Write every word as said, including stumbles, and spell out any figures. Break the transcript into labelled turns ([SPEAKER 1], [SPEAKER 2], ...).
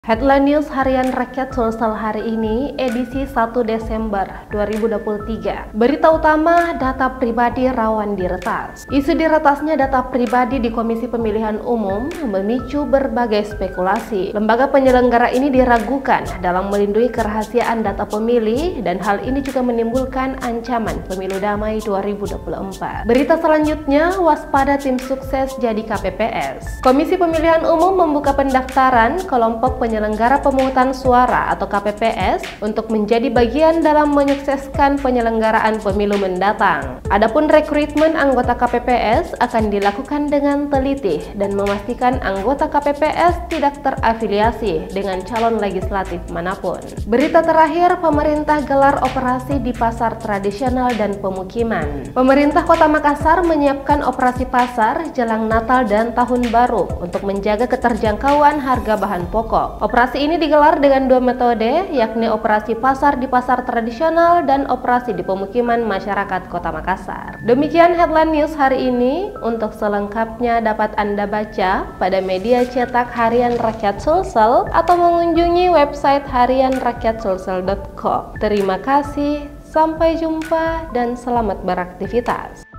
[SPEAKER 1] Headline News Harian Rakyat Sulsel hari ini, edisi satu Desember dua ribu dua puluh tiga. Berita utama, data pribadi rawan diretas. Isu diretasnya data pribadi di Komisi Pemilihan Umum memicu berbagai spekulasi. Lembaga penyelenggara ini diragukan dalam melindungi kerahasiaan data pemilih, dan hal ini juga menimbulkan ancaman pemilu damai dua ribu dua puluh empat. Berita selanjutnya, waspada tim sukses jadi K P P S. Komisi Pemilihan Umum membuka pendaftaran kelompok penyelenggara pemungutan suara atau K P P S untuk menjadi bagian dalam menyukseskan penyelenggaraan pemilu mendatang. Adapun rekrutmen anggota K P P S akan dilakukan dengan teliti dan memastikan anggota K P P S tidak terafiliasi dengan calon legislatif manapun. Berita terakhir, pemerintah gelar operasi di pasar tradisional dan pemukiman. Pemerintah Kota Makassar menyiapkan operasi pasar jelang Natal dan Tahun Baru untuk menjaga keterjangkauan harga bahan pokok. Operasi ini digelar dengan dua metode, yakni operasi pasar di pasar tradisional dan operasi di pemukiman masyarakat Kota Makassar. Demikian headline news hari ini. Untuk selengkapnya dapat Anda baca pada media cetak Harian Rakyat Sulsel atau mengunjungi website harian rakyat sulsel titik com. Terima kasih, sampai jumpa dan selamat beraktivitas.